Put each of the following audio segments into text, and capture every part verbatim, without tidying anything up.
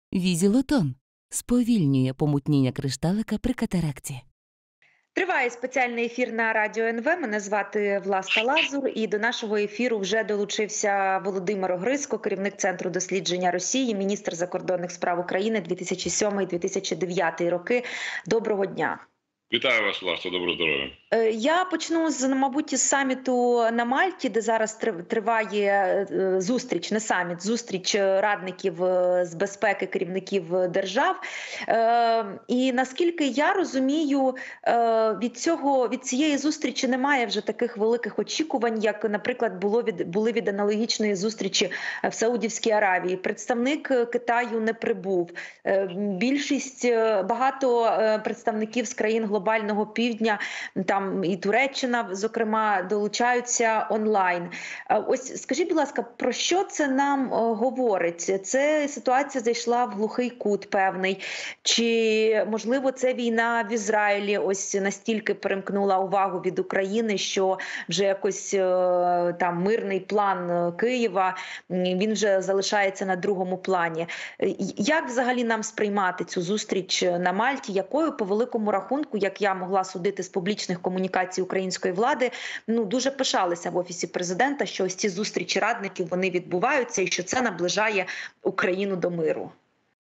Візілотон сповільнює помутніння кришталика при катаракті. Триває спеціальний ефір на Радіо ен ве. Мене звати Власта Лазур. І до нашого ефіру вже долучився Володимир Огризко, керівник Центру дослідження Росії, міністр закордонних справ України дві тисячі сьомий - дві тисячі дев'ятий роки. Доброго дня. Вітаю вас, Власне, доброго здоров'я. Я почну з, мабуть, із саміту на Мальті, де зараз триває зустріч, не саміт, зустріч радників з безпеки керівників держав. І наскільки я розумію, від цього, від цієї зустрічі немає вже таких великих очікувань, як, наприклад, було від, були від аналогічної зустрічі в Саудівській Аравії. Представник Китаю не прибув. Більшість, багато представників з країн глобального півдня, там і Туреччина, зокрема, долучаються онлайн. Ось скажіть, будь ласка, про що це нам говорить? Це ситуація зайшла в глухий кут певний? Чи, можливо, це війна в Ізраїлі ось настільки перемкнула увагу від України, що вже якось там мирний план Києва, він вже залишається на другому плані? Як взагалі нам сприймати цю зустріч на Мальті, якою по великому рахунку, як я могла судити з публічних комунікацій української влади, ну дуже пишалися в Офісі Президента, що ось ці зустрічі радників, вони відбуваються і що це наближає Україну до миру?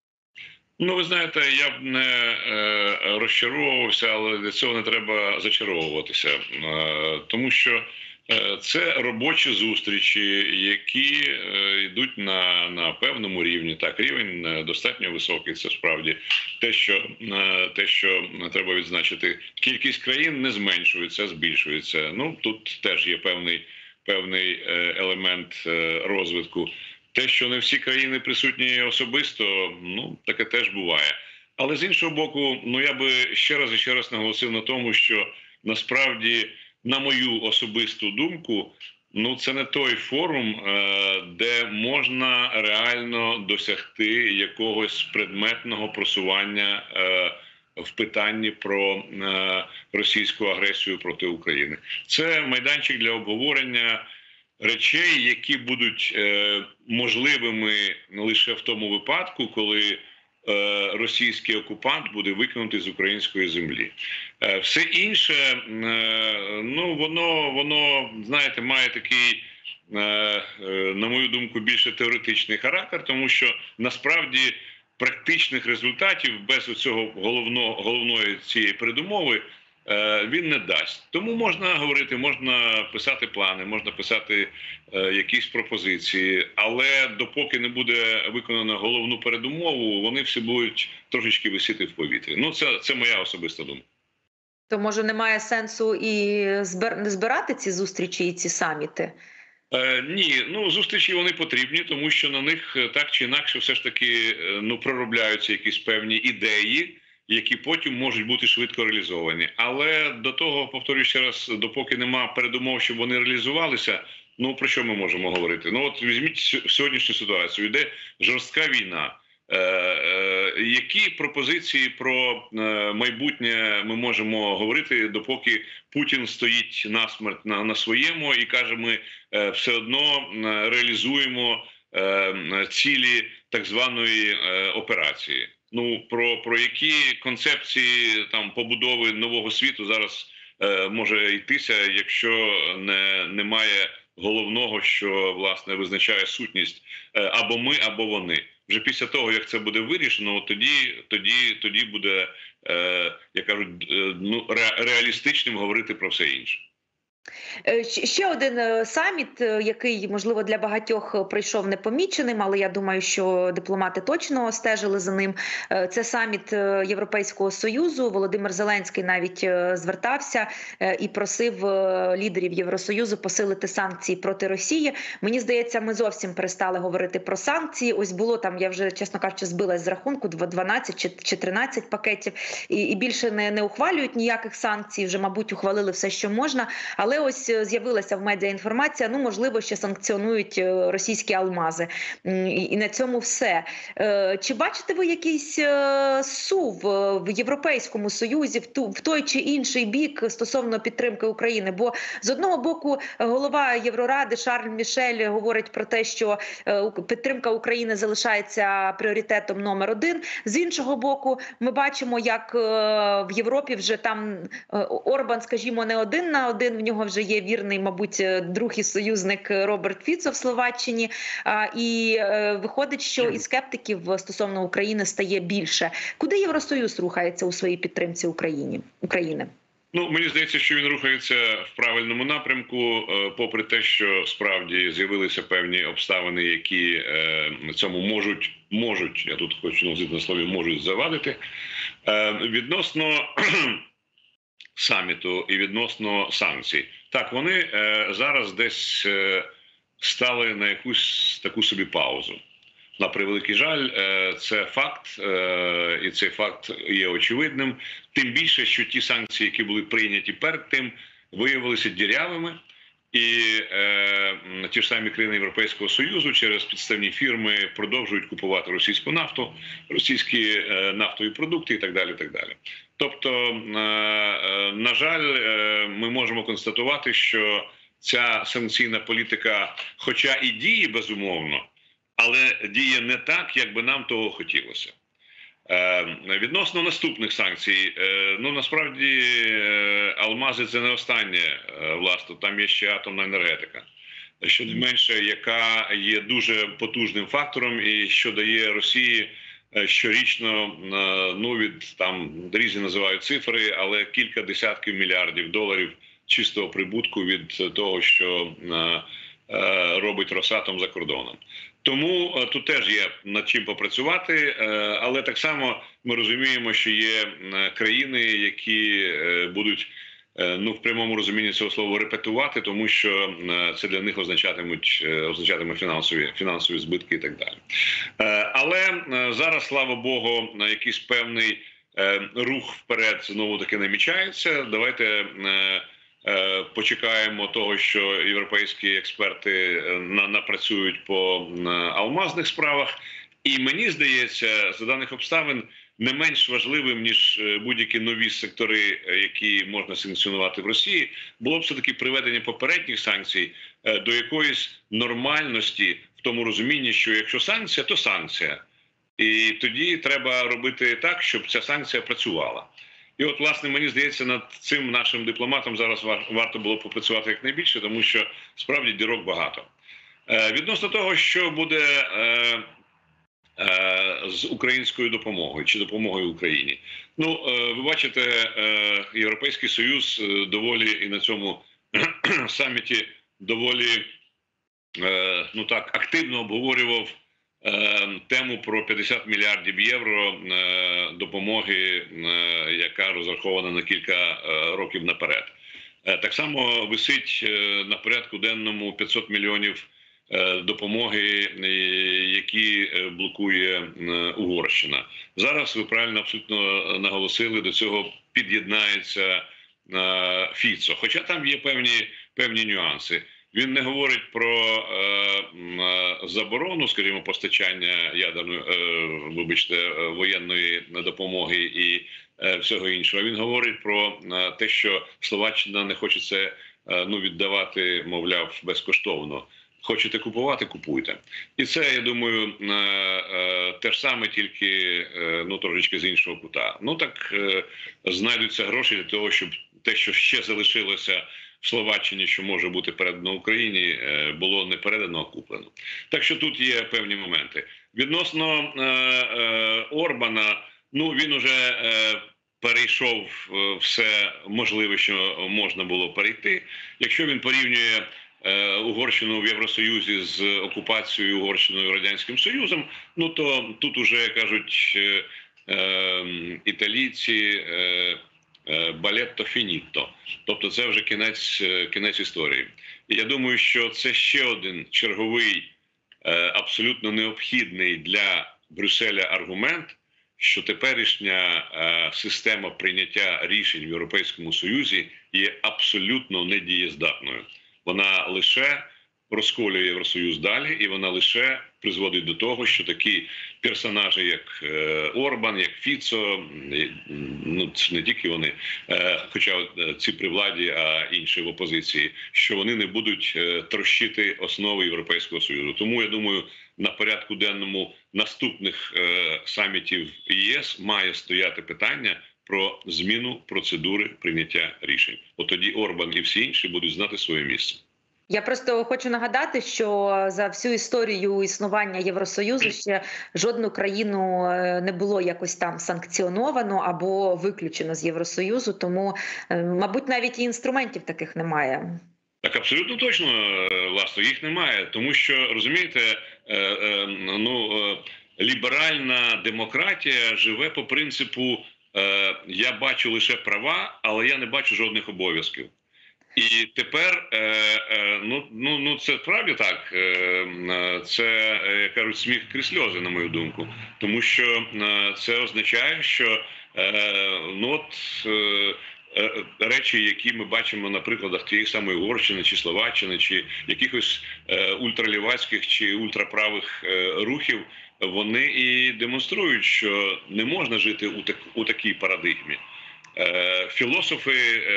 Ну, ви знаєте, я б не е, розчаровувався, але для цього не треба зачаровуватися. Е, тому що е, це робочі зустрічі, які е, йдуть на, на певному рівні. Так, рівень достатньо високий, це справді. Те, що, е, те, що треба відзначити, кількість країн не зменшується, а збільшується. Ну, тут теж є певний, певний елемент розвитку. Те, що не всі країни присутні особисто, ну, таке теж буває. Але з іншого боку, ну, я би ще раз і ще раз наголосив на тому, що насправді, на мою особисту думку, ну, це не той форум, де можна реально досягти якогось предметного просування в питанні про російську агресію проти України. Це майданчик для обговорення речей, які будуть е, можливими лише в тому випадку, коли е, російський окупант буде викинутий з української землі. Е, все інше, е, ну, воно, воно, знаєте, має такий, е, е, на мою думку, більше теоретичний характер, тому що насправді практичних результатів без цього головного, головної цієї передумови він не дасть. Тому можна говорити, можна писати плани, можна писати е, якісь пропозиції, але допоки не буде виконано головну передумову, вони всі будуть трошечки висіти в повітрі. Ну, це, це моя особиста думка. То, може, немає сенсу і збир... збирати ці зустрічі і ці саміти? Е, ні, ну, зустрічі вони потрібні, тому що на них так чи інакше все ж таки ну, проробляються якісь певні ідеї, які потім можуть бути швидко реалізовані. Але до того, повторюю ще раз, допоки нема передумов, щоб вони реалізувалися, ну про що ми можемо говорити? Ну от візьміть сьогоднішню ситуацію, йде жорстка війна. Е, е, які пропозиції про е, майбутнє ми можемо говорити, допоки Путін стоїть насмерть на, на своєму і каже, ми е, все одно реалізуємо е, цілі так званої е, операції. Ну, про, про які концепції там побудови нового світу зараз е, може йтися, якщо не, немає головного, що, власне, визначає сутність е, або ми, або вони. Вже після того, як це буде вирішено, тоді, тоді, тоді буде, е, як кажуть, е, ну, ре, реалістичним говорити про все інше. Ще один саміт, який, можливо, для багатьох прийшов непоміченим, але я думаю, що дипломати точно стежили за ним. Це саміт Європейського Союзу. Володимир Зеленський навіть звертався і просив лідерів Євросоюзу посилити санкції проти Росії. Мені здається, ми зовсім перестали говорити про санкції. Ось було там, я вже, чесно кажучи, збилась з рахунку, дванадцять чи тринадцять пакетів. І, і більше не, не ухвалюють ніяких санкцій, вже, мабуть, ухвалили все, що можна. Але ось з'явилася в медіа інформація, ну, можливо, ще санкціонують російські алмази. І на цьому все. Чи бачите ви якийсь сув в Європейському Союзі в, ту, в той чи інший бік стосовно підтримки України? Бо з одного боку голова Євроради Шарль Мішель говорить про те, що підтримка України залишається пріоритетом номер один. З іншого боку, ми бачимо, як в Європі вже там Орбан, скажімо, не один на один, в нього вже є вірний, мабуть, друг і союзник Роберт Фіцо в Словаччині. І виходить, що і скептиків стосовно України стає більше. Куди Євросоюз рухається у своїй підтримці Україні? України? Ну, мені здається, що він рухається в правильному напрямку, попри те, що справді з'явилися певні обставини, які цьому можуть, можуть, я тут хочу назвати на слові, можуть завадити. Відносно саміту і відносно санкцій. Так, вони зараз десь стали на якусь таку собі паузу. На превеликий жаль, це факт, і цей факт є очевидним. Тим більше, що ті санкції, які були прийняті перед тим, виявилися дірявими. І е, ті ж самі країни Європейського Союзу через підставні фірми продовжують купувати російську нафту, російські е, нафтові продукти і так далі. Так далі. Тобто, е, е, на жаль, е, ми можемо констатувати, що ця санкційна політика, хоча і діє безумовно, але діє не так, як би нам того хотілося. Е, відносно наступних санкцій, е, ну насправді е, алмази – це не останнє, е, власне, там є ще атомна енергетика, що не менше, яка є дуже потужним фактором і що дає Росії е, щорічно, е, ну від там різні називають цифри, але кілька десятків мільярдів доларів чистого прибутку від того, що е, е, робить Росатом за кордоном. Тому е, тут теж є над чим попрацювати, е, але так само ми розуміємо, що є е, країни, які е, будуть е, ну, в прямому розумінні цього слова репетувати, тому що е, це для них означатимуть, е, означатиме фінансові, фінансові збитки і так далі. Е, але е, зараз, слава Богу, на якийсь певний е, рух вперед знову-таки намічається. Давайте е, почекаємо того, що європейські експерти напрацюють по алмазних справах. І мені здається, за даних обставин, не менш важливим, ніж будь-які нові сектори, які можна санкціонувати в Росії, було б все-таки приведення попередніх санкцій до якоїсь нормальності, в тому розумінні, що якщо санкція, то санкція. І тоді треба робити так, щоб ця санкція працювала. І от, власне, мені здається, над цим нашим дипломатам зараз варто було попрацювати якнайбільше, тому що, справді, дірок багато. Е, відносно того, що буде е, е, з українською допомогою чи допомогою Україні. Ну, е, ви бачите, е, Європейський Союз доволі і на цьому саміті доволі е, ну так, активно обговорював тему про п'ятдесят мільярдів євро допомоги, яка розрахована на кілька років наперед. Так само висить на порядку денному п'ятсот мільйонів допомоги, які блокує Угорщина. Зараз, ви правильно абсолютно наголосили, до цього під'єднається Фіцо. Хоча там є певні, певні нюанси. Він не говорить про е, заборону, скажімо, постачання ядерної, е, вибачте, воєнної допомоги і е, всього іншого. Він говорить про е, те, що Словаччина не хоче це е, ну, віддавати, мовляв, безкоштовно. Хочете купувати – купуйте. І це, я думаю, е, е, те ж саме, тільки е, ну, трошечки з іншого кута. Ну так е, знайдуться гроші для того, щоб те, що ще залишилося в Словаччині, що може бути передано Україні, було не передано, а куплено. Так що тут є певні моменти. Відносно е, е, Орбана, ну він уже е, перейшов все можливе, що можна було перейти. Якщо він порівнює е, Угорщину в Євросоюзі з окупацією Угорщиною Радянським Союзом, ну то тут уже, кажуть, е, е, італійці, е, балетто фінітто. Тобто це вже кінець, кінець історії. І я думаю, що це ще один черговий, абсолютно необхідний для Брюсселя аргумент, що теперішня система прийняття рішень в Європейському Союзі є абсолютно недієздатною. Вона лише розколює Євросоюз далі, і вона лише призводить до того, що такі персонажі, як Орбан, як Фіцо, ну не тільки вони, хоча ці при владі, а інші в опозиції, що вони не будуть трощити основи Європейського Союзу. Тому, я думаю, на порядку денному наступних самітів ЄС має стояти питання про зміну процедури прийняття рішень. От тоді Орбан і всі інші будуть знати своє місце. Я просто хочу нагадати, що за всю історію існування Євросоюзу ще жодну країну не було якось там санкціоновано або виключено з Євросоюзу, тому, мабуть, навіть і інструментів таких немає. Так, абсолютно точно, власне, їх немає, тому що, розумієте, ну, ліберальна демократія живе по принципу «я бачу лише права, але я не бачу жодних обов'язків». І тепер, ну, ну, ну це справді так, це, як кажуть, сміх крізь сльози, на мою думку. Тому що це означає, що ну, от, речі, які ми бачимо на прикладах тієї самої Угорщини чи Словаччини, чи якихось ультралівацьких чи ультраправих рухів, вони і демонструють, що не можна жити у, так, у такій парадигмі. Філософи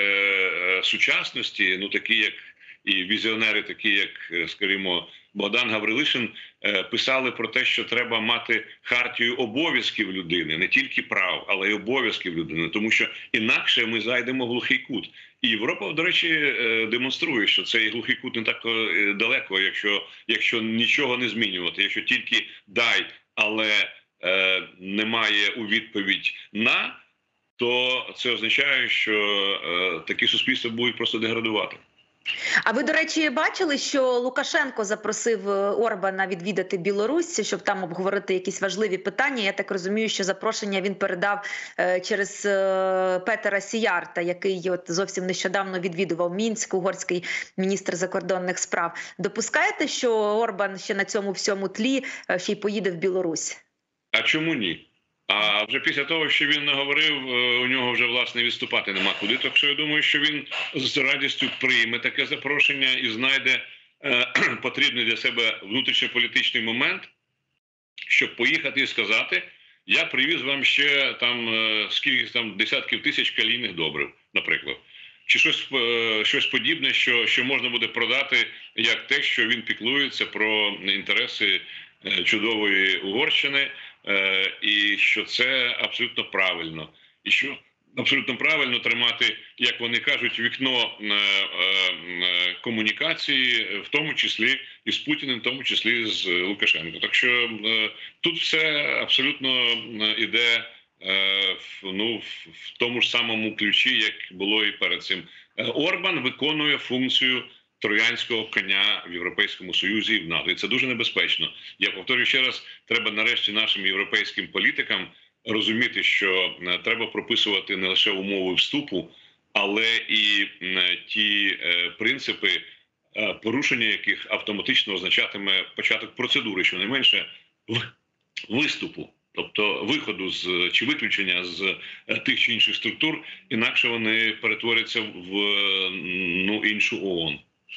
сучасності, ну такі як і візіонери, такі як, скажімо, Богдан Гаврилишин, писали про те, що треба мати хартію обов'язків людини, не тільки прав, але й обов'язків людини, тому що інакше ми зайдемо в глухий кут. І Європа, до речі, демонструє, що цей глухий кут не так далеко, якщо, якщо нічого не змінювати, якщо тільки дай, але е, немає у відповідь на, то це означає, що е, такі суспільства будуть просто деградувати. А ви, до речі, бачили, що Лукашенко запросив Орбана відвідати Білорусь, щоб там обговорити якісь важливі питання? Я так розумію, що запрошення він передав е, через е, Петера Сіярта, який от зовсім нещодавно відвідував Мінськ, угорський міністр закордонних справ. Допускаєте, що Орбан ще на цьому всьому тлі е, ще й поїде в Білорусь? А чому ні? А вже після того, що він наговорив, у нього вже, власне, відступати нема куди. Так що я думаю, що він з радістю прийме таке запрошення і знайде е, потрібний для себе внутрішньополітичний момент, щоб поїхати і сказати, я привіз вам ще там е, скільки там десятків тисяч калійних добрив, наприклад. Чи щось, е, щось подібне, що, що можна буде продати, як те, що він піклується про інтереси е, чудової Угорщини, і що це абсолютно правильно. І що абсолютно правильно тримати, як вони кажуть, вікно комунікації, в тому числі і з Путіним, в тому числі з Лукашенко. Так що тут все абсолютно іде ну, в тому ж самому ключі, як було і перед цим. Орбан виконує функцію троянського коня в Європейському Союзі і в НАТО. І це дуже небезпечно. Я повторюю ще раз, треба нарешті нашим європейським політикам розуміти, що треба прописувати не лише умови вступу, але і ті принципи, порушення яких автоматично означатиме початок процедури, щонайменше виступу. Тобто виходу з чи виключення з тих чи інших структур, інакше вони перетворяться в ну, іншу ООН.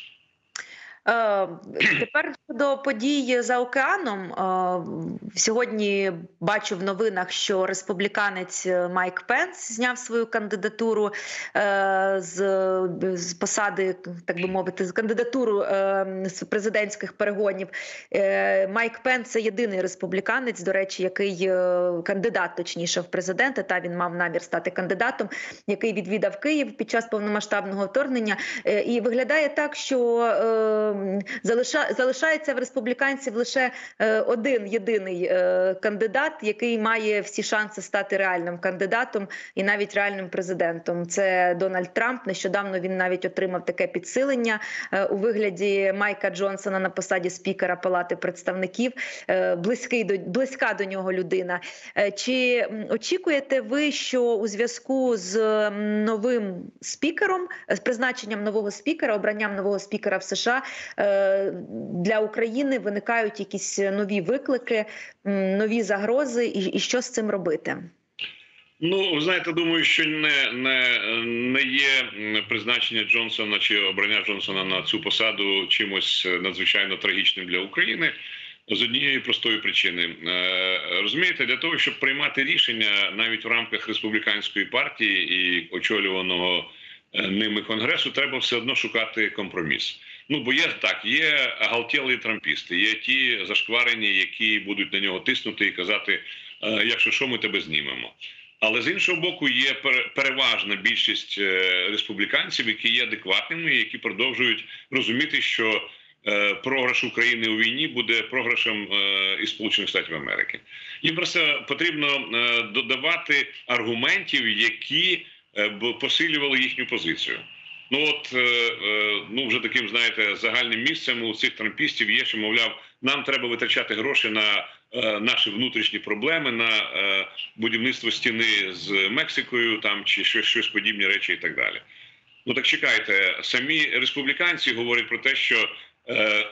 Тепер до подій за океаном. Сьогодні бачу в новинах, що республіканець Майк Пенс зняв свою кандидатуру з, з посади, так би мовити, з кандидатуру з президентських перегонів. Майк Пенс – це єдиний республіканець, до речі, який кандидат, точніше, в президенти, та він мав намір стати кандидатом, який відвідав Київ під час повномасштабного вторгнення. І виглядає так, що Залиша, залишається в республіканців лише е, один єдиний е, кандидат, який має всі шанси стати реальним кандидатом і навіть реальним президентом. Це Дональд Трамп. Нещодавно він навіть отримав таке підсилення е, у вигляді Майка Джонсона на посаді спікера Палати представників. Е, близький до, близька до нього людина. Е, чи очікуєте ви, що у зв'язку з новим спікером, з призначенням нового спікера, обранням нового спікера в США, для України виникають якісь нові виклики, нові загрози, і, і що з цим робити? Ну, ви знаєте, думаю, що не, не, не є призначення Джонсона чи обрання Джонсона на цю посаду чимось надзвичайно трагічним для України з однієї простої причини. Розумієте, для того, щоб приймати рішення навіть в рамках республіканської партії і очолюваного ними Конгресу, треба все одно шукати компроміс. Ну, бо є так, є оголтілі трампісти, є ті зашкварені, які будуть на нього тиснути і казати, якщо що, ми тебе знімемо. Але з іншого боку є переважна більшість республіканців, які є адекватними, які продовжують розуміти, що програш України у війні буде програшем із Сполучених Штатів Америки. Їм просто потрібно додавати аргументів, які б посилювали їхню позицію. Ну от, ну вже таким, знаєте, загальним місцем у цих трампістів є, що, мовляв, нам треба витрачати гроші на наші внутрішні проблеми, на будівництво стіни з Мексикою там, чи щось, щось подібні речі і так далі. Ну так чекайте, самі республіканці говорять про те, що е,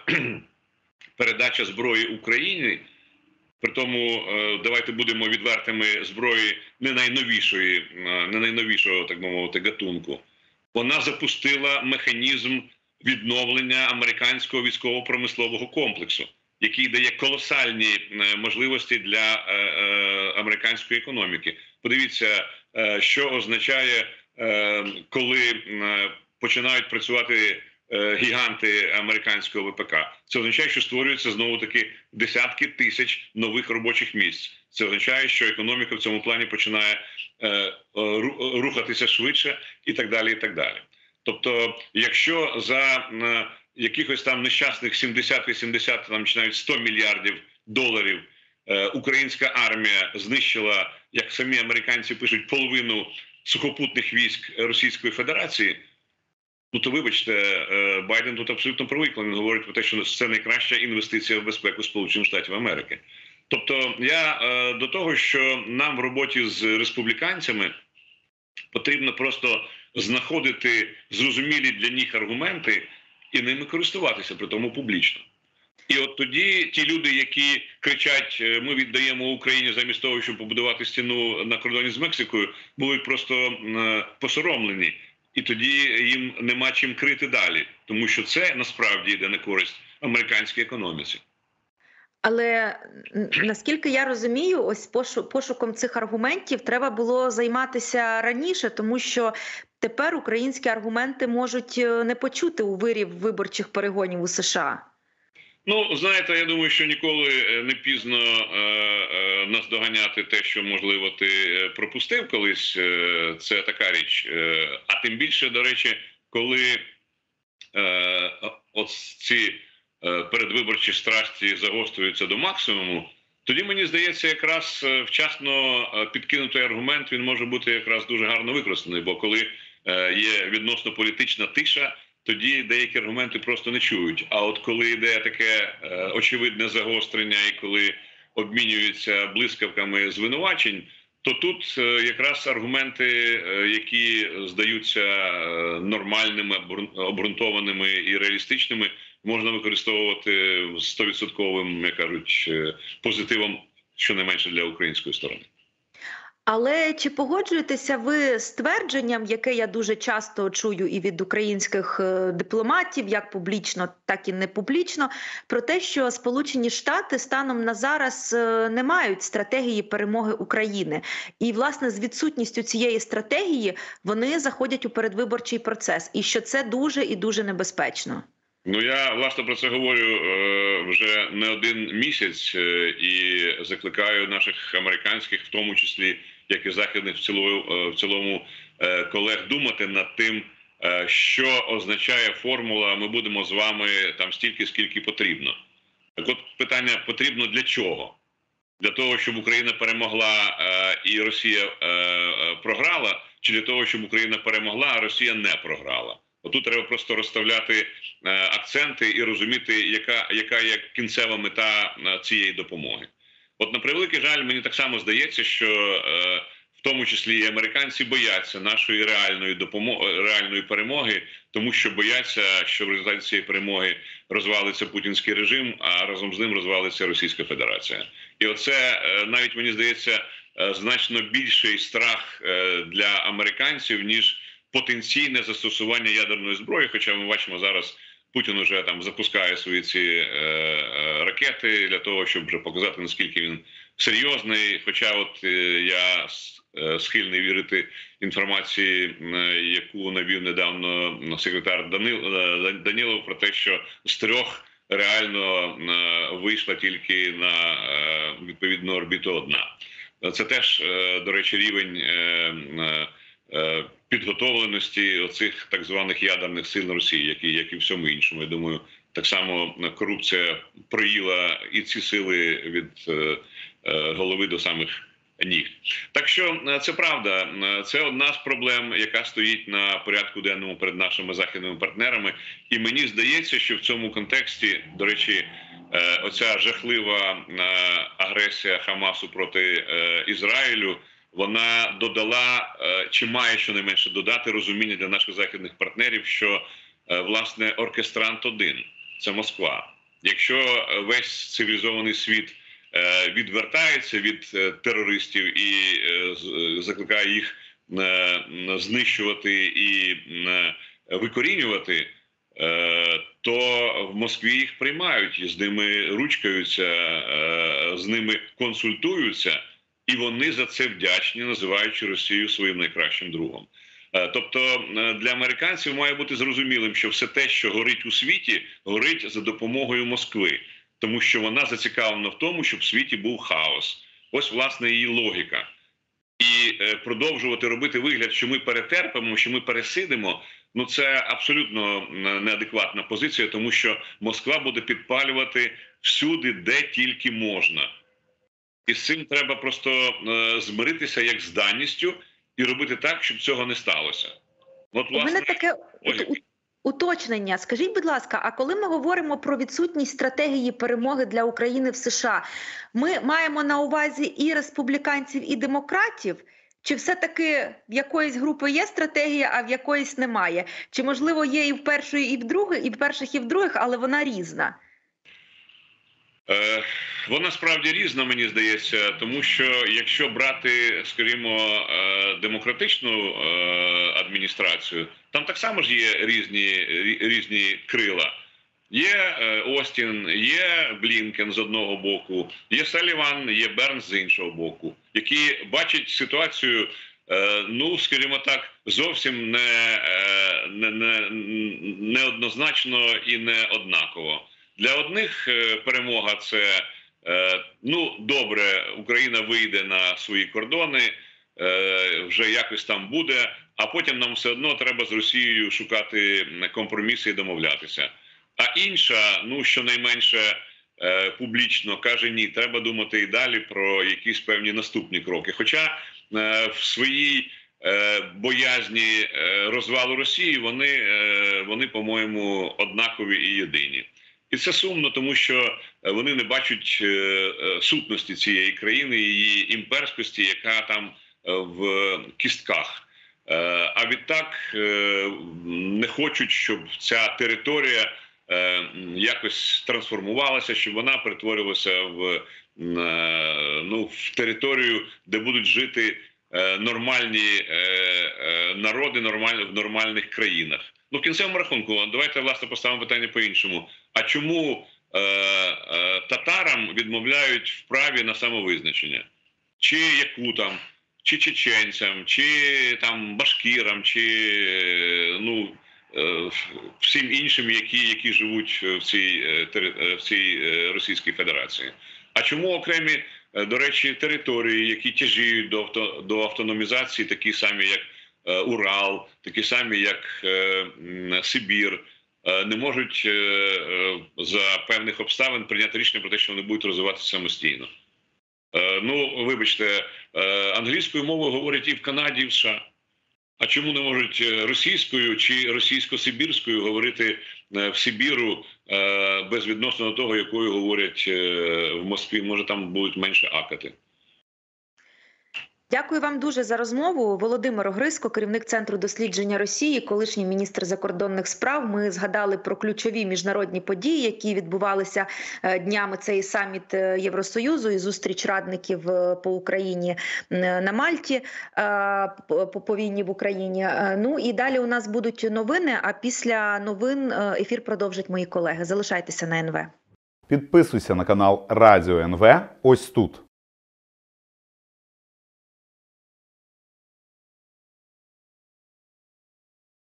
передача зброї Україні, при тому, е, давайте будемо відвертими, зброї не найновішої, не найновішого, так би мовити, гатунку, вона запустила механізм відновлення американського військово-промислового комплексу, який дає колосальні можливості для е, е, американської економіки. Подивіться, е, що означає, е, коли е, починають працювати е, гіганти американського ВПК. Це означає, що створюються знову-таки десятки тисяч нових робочих місць. Це означає, що економіка в цьому плані починає е, е, рухатися швидше і так далі, і так далі. Тобто, якщо за е, якихось там нещасних сімдесят-вісімдесят, там чи навіть сто мільярдів доларів е, українська армія знищила, як самі американці пишуть, половину сухопутних військ Російської Федерації, ну то вибачте, е, Байден тут абсолютно правий, коли він говорить про те, що це найкраща інвестиція в безпеку Сполучених Штатів Америки. Тобто я е, до того, що нам в роботі з республіканцями потрібно просто знаходити зрозумілі для них аргументи і ними користуватися, при тому публічно. І от тоді ті люди, які кричать, ми віддаємо Україні замість того, щоб побудувати стіну на кордоні з Мексикою, будуть просто посоромлені. І тоді їм нема чим крити далі, тому що це насправді йде на користь американській економіці. Але наскільки я розумію, ось пошуком цих аргументів треба було займатися раніше, тому що тепер українські аргументи можуть не почути у вирі виборчих перегонів у США. Ну, знаєте, я думаю, що ніколи не пізно е, е, наздоганяти те, що, можливо, ти пропустив колись. Е, це така річ. Е, а тим більше, до речі, коли е, от ці е, передвиборчі страсті загострюються до максимуму, тоді, мені здається, якраз вчасно підкинутий аргумент, він може бути якраз дуже гарно використаний, бо коли е, є відносно політична тиша, тоді деякі аргументи просто не чують. А от коли йде таке е, очевидне загострення і коли обмінюються блискавками звинувачень, то тут е, якраз аргументи, е, які здаються е, нормальними, обґрунтованими і реалістичними, можна використовувати сто відсотковим, як кажуть, позитивом, щонайменше для української сторони. Але чи погоджуєтеся ви з твердженням, яке я дуже часто чую і від українських дипломатів, як публічно, так і не публічно, про те, що Сполучені Штати станом на зараз не мають стратегії перемоги України. І, власне, з відсутністю цієї стратегії вони заходять у передвиборчий процес. І що це дуже і дуже небезпечно. Ну, я, власне, про це говорю е, вже не один місяць е, і закликаю наших американських, в тому числі, як і західних в цілому, в цілому е, колег, думати над тим, е, що означає формула «ми будемо з вами там стільки, скільки потрібно». Так от питання, потрібно для чого? Для того, щоб Україна перемогла е, і Росія е, е, програла, чи для того, щоб Україна перемогла, а Росія не програла? Отут треба просто розставляти е, акценти і розуміти, яка, яка є кінцева мета цієї допомоги. От на превеликий жаль, мені так само здається, що е, в тому числі і американці, бояться нашої реальної допомоги, реальної перемоги, тому що бояться, що в результаті цієї перемоги розвалиться путінський режим, а разом з ним розвалиться Російська Федерація. І оце, навіть мені здається, значно більший страх для американців, ніж потенційне застосування ядерної зброї, хоча ми бачимо зараз, Путін уже там запускає свої ці е, е, ракети для того, щоб вже показати, наскільки він серйозний. Хоча от е, я е, схильний вірити інформації, е, яку навів недавно секретар Данил, е, Данілов, про те, що з трьох реально е, вийшла тільки на е, відповідну орбіту одна. Це теж, е, до речі, рівень е, е, підготовленості оцих так званих ядерних сил Росії, як і, як і всьому іншому. Я думаю, так само корупція проїла і ці сили від е, е, голови до самих ніг. Так що це правда, це одна з проблем, яка стоїть на порядку денному перед нашими західними партнерами. І мені здається, що в цьому контексті, до речі, е, оця жахлива е, агресія Хамасу проти е, Ізраїлю, вона додала, чи має щонайменше додати розуміння для наших західних партнерів, що, власне, оркестрант один – це Москва. Якщо весь цивілізований світ відвертається від терористів і закликає їх знищувати і викорінювати, то в Москві їх приймають, з ними ручкаються, з ними консультуються, і вони за це вдячні, називаючи Росію своїм найкращим другом. Тобто для американців має бути зрозумілим, що все те, що горить у світі, горить за допомогою Москви. Тому що вона зацікавлена в тому, щоб в світі був хаос. Ось, власне, її логіка. І продовжувати робити вигляд, що ми перетерпимо, що ми пересидимо, ну це абсолютно неадекватна позиція, тому що Москва буде підпалювати всюди, де тільки можна. І з цим треба просто е, змиритися як з даністю і робити так, щоб цього не сталося. От, власне, у мене таке уточнення. Скажіть, будь ласка, а коли ми говоримо про відсутність стратегії перемоги для України в США, ми маємо на увазі і республіканців, і демократів? Чи все-таки в якоїсь групи є стратегія, а в якоїсь немає? Чи, можливо, є і в першої, і в другої, і в перших, і в других, але вона різна? Е, вона справді різна, мені здається, тому що якщо брати, скажімо, е, демократичну е, адміністрацію, там так само ж є різні, різні крила. Є е, Остін, є Блінкен з одного боку, є Саліван, є Бернс з іншого боку, які бачать ситуацію, е, ну, скажімо так, зовсім не, е, не, не, неоднозначно і не однаково. Для одних перемога – це, ну, добре, Україна вийде на свої кордони, вже якось там буде, а потім нам все одно треба з Росією шукати компроміси і домовлятися. А інша, ну, щонайменше публічно каже, ні, треба думати і далі про якісь певні наступні кроки. Хоча в своїй боязні розвалу Росії вони, вони по-моєму, однакові і єдині. І це сумно, тому що вони не бачать сутності цієї країни, її імперськості, яка там в кістках. А відтак не хочуть, щоб ця територія якось трансформувалася, щоб вона перетворилася в, ну, в територію, де будуть жити нормальні народи в нормальних країнах. Ну, в кінцевому рахунку, давайте, власне, поставимо питання по-іншому. А чому е, е, татарам відмовляють в праві на самовизначення? Чи якутам, чи чеченцям, чи там башкірам, чи ну, е, всім іншим, які, які живуть в цій, в цій Російській Федерації? А чому окремі, до речі, території, які тяжіють до, авто, до автономізації, такі самі, як Урал, такі самі, як е, Сибір, е, не можуть е, за певних обставин прийняти рішення про те, що вони будуть розвиватися самостійно. Е, ну, вибачте, е, англійською мовою говорять і в Канаді, і в США. А чому не можуть російською чи російсько-сибірською говорити в Сибіру е, безвідносно до того, якою говорять е, в Москві? Може, там будуть менше акати. Дякую вам дуже за розмову. Володимир Огризко, керівник Центру дослідження Росії, колишній міністр закордонних справ. Ми згадали про ключові міжнародні події, які відбувалися днями. Це і саміт Євросоюзу, і зустріч радників по Україні на Мальті, по війні в Україні. Ну і далі у нас будуть новини, а після новин ефір продовжать мої колеги. Залишайтеся на ен ве. Підписуйся на канал Радіо ен ве ось тут.